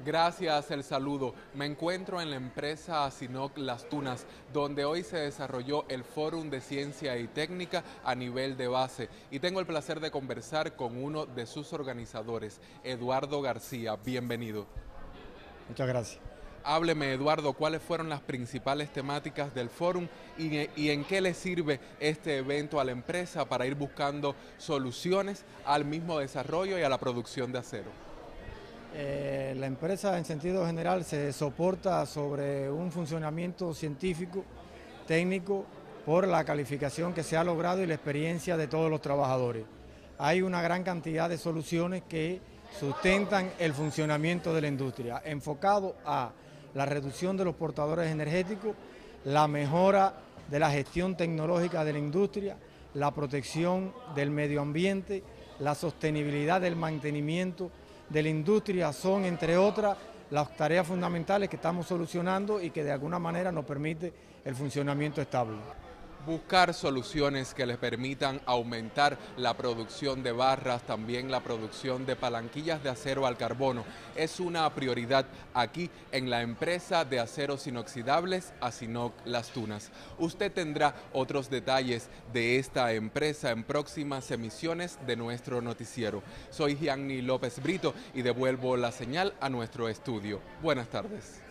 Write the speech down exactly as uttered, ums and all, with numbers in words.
Gracias, el saludo. Me encuentro en la empresa Asinoc Las Tunas, donde hoy se desarrolló el Fórum de Ciencia y Técnica a nivel de base. Y tengo el placer de conversar con uno de sus organizadores, Eduardo García. Bienvenido. Muchas gracias. Hábleme, Eduardo, ¿cuáles fueron las principales temáticas del fórum y, y en qué le sirve este evento a la empresa para ir buscando soluciones al mismo desarrollo y a la producción de acero? Eh, la empresa en sentido general se soporta sobre un funcionamiento científico, técnico, por la calificación que se ha logrado y la experiencia de todos los trabajadores. Hay una gran cantidad de soluciones que sustentan el funcionamiento de la industria, enfocado a la reducción de los portadores energéticos, la mejora de la gestión tecnológica de la industria, la protección del medio ambiente, la sostenibilidad del mantenimiento de la industria, son entre otras las tareas fundamentales que estamos solucionando y que de alguna manera nos permite el funcionamiento estable. Buscar soluciones que les permitan aumentar la producción de barras, también la producción de palanquillas de acero al carbono, es una prioridad aquí en la empresa de aceros inoxidables Asinoc Las Tunas. Usted tendrá otros detalles de esta empresa en próximas emisiones de nuestro noticiero. Soy Gianni López Brito y devuelvo la señal a nuestro estudio. Buenas tardes.